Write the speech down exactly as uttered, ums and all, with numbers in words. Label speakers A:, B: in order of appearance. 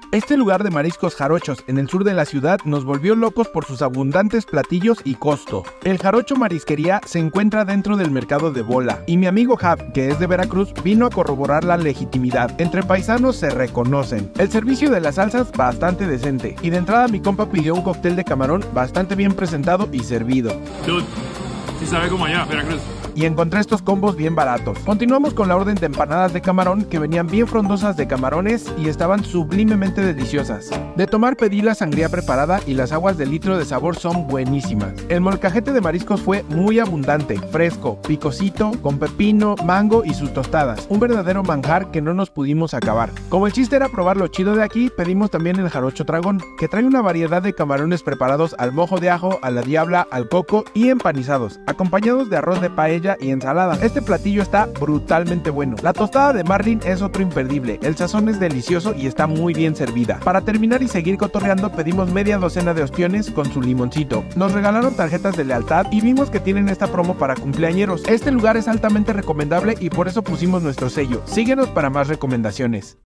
A: Este lugar de mariscos jarochos en el sur de la ciudad nos volvió locos por sus abundantes platillos y costo. El Jarocho Marisquería se encuentra dentro del mercado de Bola, y mi amigo Jav, que es de Veracruz, vino a corroborar la legitimidad. Entre paisanos se reconocen. El servicio de las salsas bastante decente, y de entrada mi compa pidió un cóctel de camarón bastante bien presentado y servido.
B: Dude, sí sabe como allá, Veracruz.
A: Y encontré estos combos bien baratos. Continuamos con la orden de empanadas de camarón, que venían bien frondosas de camarones y estaban sublimemente deliciosas. De tomar pedí la sangría preparada y las aguas de litro de sabor son buenísimas. El molcajete de mariscos fue muy abundante, fresco, picosito, con pepino, mango y sus tostadas. Un verdadero manjar que no nos pudimos acabar. Como el chiste era probar lo chido de aquí, pedimos también el Jarocho Dragón, que trae una variedad de camarones preparados al mojo de ajo, a la diabla, al coco y empanizados, acompañados de arroz de paella y ensalada. Este platillo está brutalmente bueno. La tostada de marlin es otro imperdible. El sazón es delicioso y está muy bien servida. Para terminar y seguir cotorreando, pedimos media docena de ostiones con su limoncito. Nos regalaron tarjetas de lealtad y vimos que tienen esta promo para cumpleañeros. Este lugar es altamente recomendable y por eso pusimos nuestro sello. Síguenos para más recomendaciones.